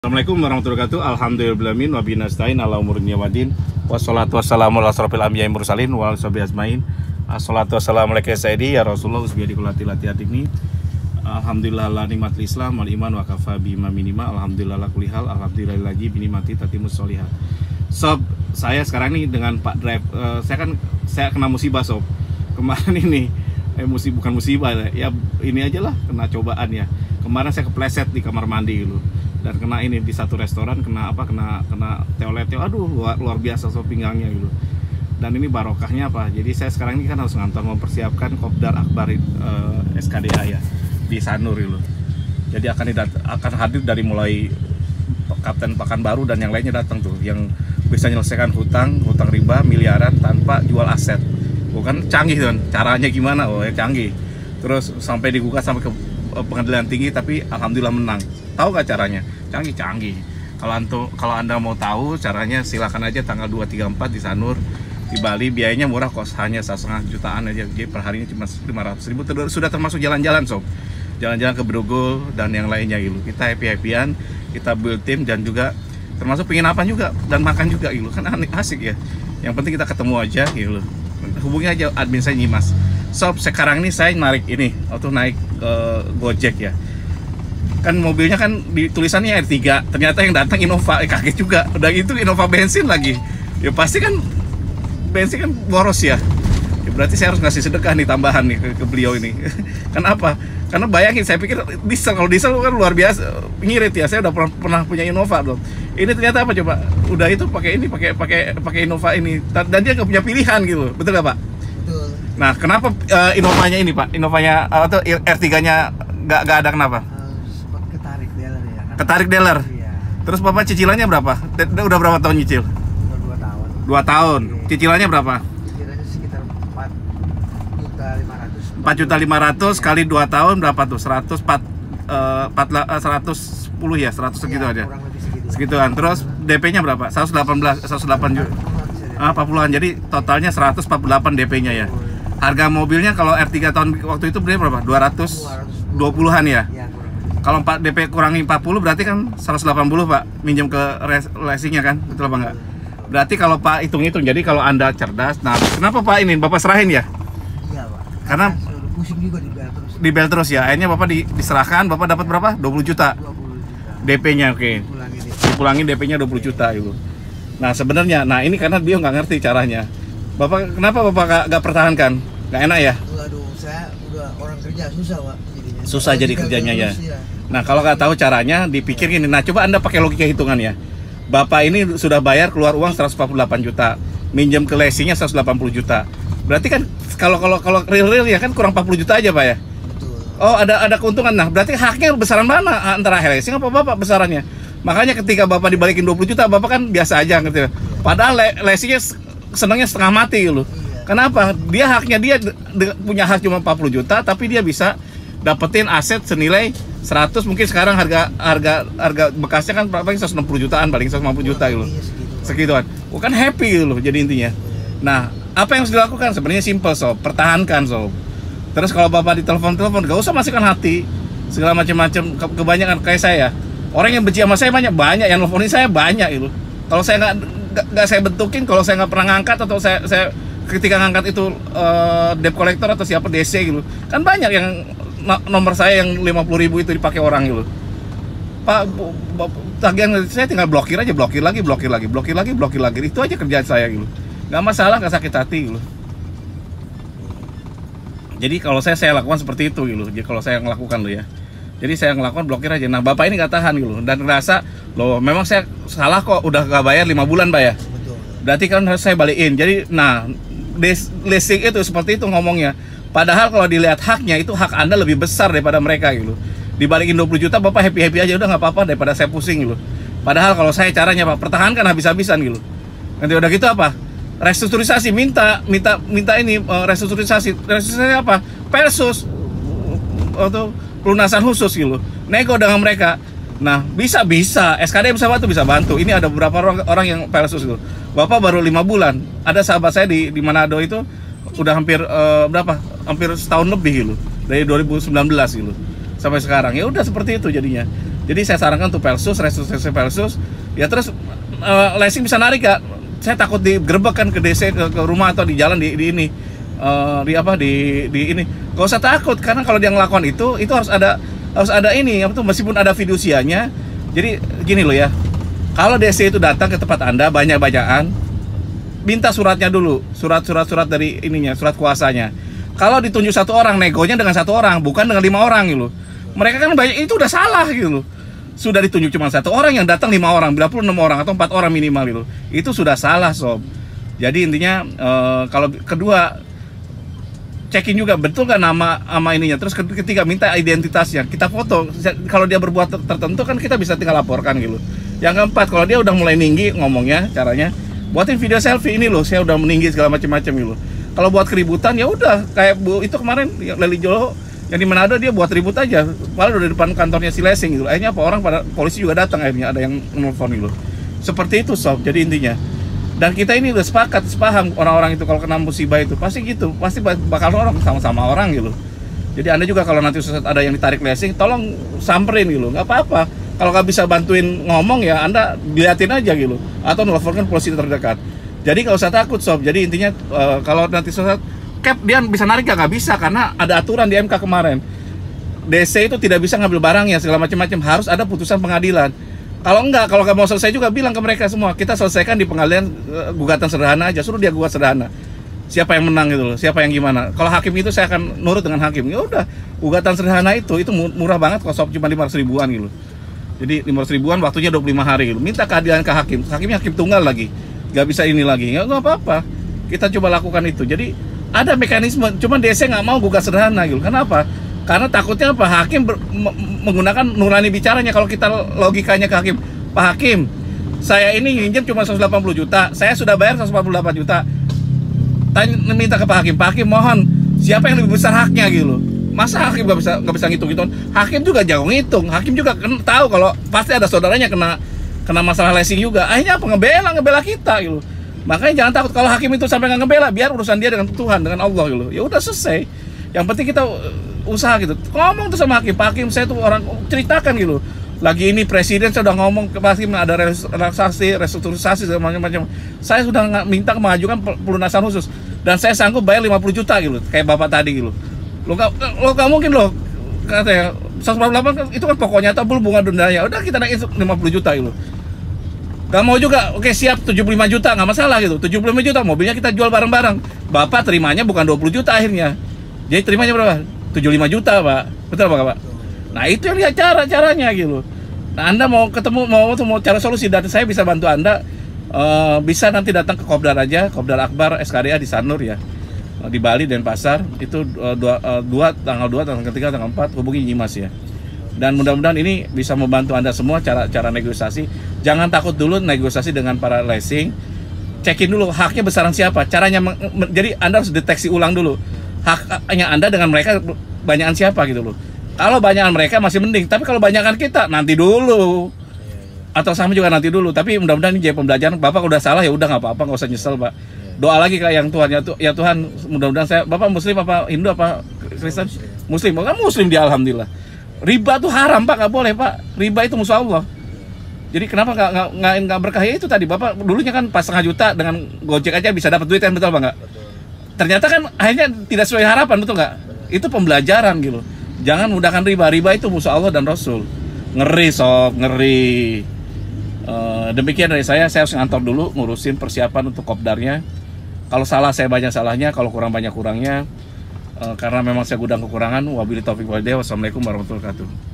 Assalamualaikum warahmatullahi wabarakatuh. Alhamdulillahirabbil wa bihi nasta'in ala umuri dunya waddin. Wassalatu wassalamu ala asrofil anbiya'i mursalin wa ala sahbihi ajmain. Assalatu wassalamu alayka sayyidi ya Rasulullah usbiyadi kulati ini. Alhamdulillah la nikmatul Islam wal iman wa kafa bima minima. Alhamdulillah la kulli hal. Alhamdulillah lagi binikmati tatimus sholihat. Sob, saya sekarang nih dengan Pak Drive, saya kena musibah sob. Kemarin ini bukan musibah ya, ini aja lah, kena cobaan ya. Kemarin saya kepleset di kamar mandi gitu. Dan kena ini di satu restoran, kena teoleteo, aduh luar biasa sob pinggangnya gitu. Dan ini barokahnya apa? Jadi saya sekarang ini kan harus ngantor mempersiapkan Kopdar Akbar SKDA ya di Sanur gitu. Jadi akan hadir dari mulai Kapten Pekanbaru dan yang lainnya datang tuh, yang bisa menyelesaikan hutang riba miliaran tanpa jual aset. Bukan canggih kan? Caranya gimana? Oh ya canggih. Terus sampai digugat sampai ke pengadilan tinggi, tapi alhamdulillah menang. Tahu gak caranya? Canggih. Kalau Anda mau tahu caranya, silakan aja tanggal 2, 3, 4 di Sanur di Bali. Biayanya murah kos, hanya 1,5 jutaan aja. Jadi per harinya cuma 500.000. Sudah termasuk jalan-jalan sob. Jalan-jalan ke Brogol dan yang lainnya gitu. Kita happy-happyan, kita build tim, dan juga termasuk penginapan juga dan makan juga gitu. Kan asik ya. Yang penting kita ketemu aja gitu. Hubungi aja admin saya Nyimas. Sob, sekarang ini saya naik Gojek ya. Kan mobilnya kan tulisannya R3, ternyata yang datang Innova, kaget juga. Udah itu Innova bensin lagi. Ya pasti kan bensin kan boros ya. Ya berarti saya harus ngasih sedekah nih, tambahan nih ke beliau ini. Kenapa? Karena bayangin, saya pikir diesel, kalau diesel kan luar biasa ngirit ya. Saya udah pernah punya Innova belum. Ini ternyata apa coba? Udah itu pakai Innova ini, dan dia nggak punya pilihan gitu. Betul nggak Pak? Betul. Nah, kenapa Innovanya ini Pak? Innovanya atau R3-nya nggak ada, kenapa? Ketarik dealer ya. Ketarik dealer. Iya. Terus Bapak cicilannya berapa? Udah berapa tahun nyicil? Udah 2 tahun. 2 tahun. Iya. Cicilannya berapa? Cicilannya sekitar 4.500.000. 4.500.000 kali 2 tahun berapa tuh? 110 ya, 100 segitu aja. Kurang lebih segitu. Segituan. Terus DP-nya berapa? 108 juta. 40-an. Jadi totalnya 148 DP-nya ya. Harga mobilnya kalau R3 tahun waktu itu berapa? 220-an ya. Iya, kurang lebih. Kalau DP kurangi 40 berarti kan 180 Pak, minjem ke leasingnya kan, betul apa enggak? Berarti kalau Pak hitung-hitung, jadi kalau Anda cerdas, nah kenapa Pak ini Bapak serahin ya? Iya Pak. Karena pusing juga di bel terus. di bel terus ya, akhirnya Bapak diserahkan, Bapak dapat berapa? 20 juta 20 juta. DP-nya, oke. Dipulangin DP-nya 20 juta itu. Nah sebenarnya, ini karena dia nggak ngerti caranya. Kenapa Bapak nggak pertahankan? Nggak enak ya? Aduh, saya udah orang kerja susah Pak jadinya. Susah jadi kerjanya ya. Terus, ya. Nah kalau nggak tahu caranya, dipikir gini. Nah coba Anda pakai logika hitungan ya. Bapak ini sudah bayar keluar uang 148 juta, minjem ke leasingnya 180 juta. Berarti kan kalau real ya kan kurang 40 juta aja Pak ya. Betul. Oh ada keuntungan. Nah berarti haknya besaran mana antara leasing apa Bapak besarannya? Makanya ketika Bapak dibalikin 20 juta, Bapak kan biasa aja gitu. Padahal leasingnya senangnya setengah mati gitu. Kenapa? Dia punya hak cuma 40 juta, tapi dia bisa dapetin aset senilai 100, mungkin sekarang harga bekasnya kan paling 160 jutaan, paling 150 juta gitu. Segituan. Bukan happy gitu loh jadi intinya. Nah, apa yang harus dilakukan? Sebenarnya simple sob, pertahankan sob. Terus kalau Bapak ditelepon, gak usah masukkan hati. Segala macam-macam, kebanyakan kayak saya. Orang yang benci sama saya banyak, yang nelfonin saya banyak gitu. Kalau saya nggak saya bentukin, kalau saya nggak pernah ngangkat, atau saya ketika ngangkat itu debt collector atau siapa DC gitu, kan banyak yang nomor saya yang 50.000 itu dipakai orang gitu. Pak, tagihan saya tinggal blokir lagi, itu aja kerjaan saya gitu. Nggak masalah, nggak sakit hati gitu. Jadi kalau saya lakukan seperti itu gitu. Jadi kalau saya ngelakukan loh ya. Jadi saya ngelakukan blokir aja. Nah Bapak ini nggak tahan gitu dan ngerasa loh memang saya salah kok, udah nggak bayar 5 bulan Pak ya. Betul. Berarti kan harus saya balikin. Jadi leasing itu seperti itu ngomongnya. Padahal kalau dilihat haknya, itu hak Anda lebih besar daripada mereka gitu. Dibalikin 20 juta Bapak happy aja, udah nggak apa-apa daripada saya pusing gitu. Padahal kalau saya caranya Pak, pertahankan habis-habisan gitu. Nanti udah gitu apa? Restrukturisasi, minta ini restrukturisasi apa? Persus atau pelunasan khusus gitu. Nego dengan mereka. Nah, bisa SKD bisa bantu. Ini ada beberapa orang yang Persus gitu. Bapak baru 5 bulan. Ada sahabat saya di Manado itu udah hampir setahun lebih gitu. Dari 2019 gitu. Sampai sekarang. Ya udah seperti itu jadinya. Jadi saya sarankan untuk Pelsus, restrukturisasi Pelsus. Ya terus leasing bisa narik ya. Saya takut digerebek kan ke DC, ke rumah atau di jalan di ini. Di ini. Gak usah takut, karena kalau dia ngelakukan itu harus ada ini, meskipun ada fidusianya. Jadi gini loh ya. Kalau DC itu datang ke tempat Anda banyak-banyakan, minta suratnya dulu, surat dari ininya, surat kuasanya. Kalau ditunjuk satu orang, negonya dengan satu orang, bukan dengan 5 orang gitu loh. Mereka kan banyak, itu udah salah gitu loh. Sudah ditunjuk cuma satu orang, yang datang 5 orang, 96 orang atau 4 orang minimal gitu. Itu sudah salah, sob. Jadi intinya kalau kedua, cekin juga betul kan nama ininya. Terus ketiga, minta identitasnya, kita foto. Kalau dia berbuat tertentu kan kita bisa tinggal laporkan gitu. Yang keempat, kalau dia udah mulai tinggi ngomongnya, caranya buatin video selfie, ini loh saya udah meninggi segala macam-macam gitu. Kalau buat keributan ya udah kayak Bu itu kemarin yang Leli Jolo yang di Manado, dia buat ribut aja, padahal udah di depan kantornya si leasing gitu. Akhirnya apa, orang pada polisi juga datang, akhirnya ada yang nelfon gitu. Seperti itu sob, jadi intinya. Dan kita ini udah sepaham orang-orang itu kalau kena musibah itu pasti gitu, pasti bakal orang sama-sama orang gitu. Jadi Anda juga kalau nanti ada yang ditarik leasing, tolong samperin gitu, nggak apa-apa. Kalau nggak bisa bantuin ngomong ya Anda liatin aja gitu, atau nelfonkan polisi terdekat. Jadi nggak usah takut sob. Jadi intinya kalau nanti suatu cap dia bisa narik ya, nggak bisa karena ada aturan di MK kemarin. DC itu tidak bisa ngambil barangnya segala macam-macam, harus ada putusan pengadilan. Kalau nggak mau selesai juga bilang ke mereka semua, kita selesaikan di pengadilan gugatan sederhana aja, suruh dia gugat sederhana. Siapa yang menang gitu loh, siapa yang gimana. Kalau hakim itu saya akan nurut dengan hakim. Ya udah, gugatan sederhana itu murah banget kok sob, cuma 500 ribuan gitu. Jadi 500 ribuan, waktunya 25 hari gitu. Minta keadilan ke hakim, hakimnya hakim tunggal lagi. Gak bisa ini lagi, nggak apa-apa. Kita coba lakukan itu. Jadi ada mekanisme, cuman DC nggak mau gugat sederhana gitu. Kenapa? Karena takutnya apa? Hakim menggunakan nurani bicaranya. Kalau kita logikanya ke hakim, Pak Hakim, saya ini nginjem cuma 180 juta, saya sudah bayar 148 juta. Minta ke Pak Hakim mohon, siapa yang lebih besar haknya gitu loh. Masa hakim nggak bisa ngitung-ngitung? Hakim juga jago ngitung, hakim juga tahu kalau pasti ada saudaranya kena masalah leasing juga. Akhirnya apa, ngebela kita gitu. Makanya jangan takut kalau hakim itu sampai nggak ngebela, biar urusan dia dengan Tuhan, dengan Allah gitu. Ya udah selesai. Yang penting kita usaha gitu. Ngomong tuh sama hakim, Pak Hakim saya tuh orang ceritakan gitu. Lagi ini presiden saya udah ngomong ke Pak Hakim ada relaksasi, restrukturisasi segala macam-macam. Saya sudah minta mengajukan pelunasan khusus dan saya sanggup bayar 50 juta gitu, kayak Bapak tadi gitu. Lo gak mungkin loh, katanya 148 itu kan pokoknya tak belum bunga dendanya. Udah kita naik 50 juta gitu. Gak mau juga, oke siap 75 juta nggak masalah gitu. 75 juta mobilnya kita jual bareng-bareng. Bapak terimanya bukan 20 juta akhirnya. Jadi terimanya berapa? 75 juta Pak. Betul Pak? Nah itu yang lihat caranya gitu. Nah Anda mau ketemu mau cara solusi, dan saya bisa bantu Anda. Bisa nanti datang ke Kopdar aja, Kopdar Akbar SKDA di Sanur ya. Di Bali dan Pasar itu tanggal 2, tanggal 3, tanggal 4 hubungi Nyimas ya. Dan mudah-mudahan ini bisa membantu Anda semua cara negosiasi. Jangan takut dulu negosiasi dengan para leasing. Cekin dulu haknya besaran siapa. Caranya jadi Anda harus deteksi ulang dulu. Haknya Anda dengan mereka banyakan siapa gitu loh. Kalau banyakan mereka masih mending, tapi kalau banyakan kita nanti dulu. Atau sama juga nanti dulu. Tapi mudah-mudahan ini jadi pembelajaran. Bapak udah salah ya udah nggak apa-apa, nggak usah nyesel Pak. Doa lagi kayak yang Tuhan ya Tuhan, mudah-mudahan saya, Bapak Muslim apa Hindu apa Kristen? Muslim, kan Muslim dia alhamdulillah. Riba tuh haram Pak, nggak boleh Pak. Riba itu musuh Allah. Jadi kenapa nggak berkah itu tadi? Bapak dulunya kan pas 500 juta dengan Gojek aja bisa dapat duit kan, betul Pak nggak? Ternyata kan akhirnya tidak sesuai harapan, betul nggak? Itu pembelajaran gitu. Jangan mudahkan riba. Riba itu musuh Allah dan Rasul. Ngeri sob, ngeri. Demikian dari saya harus ngantor dulu ngurusin persiapan untuk kopdarnya. Kalau salah saya banyak salahnya, kalau kurang banyak kurangnya. Karena memang saya gudang kekurangan. Wabillahi taufiq wal hidayah. Wassalamualaikum warahmatullahi wabarakatuh.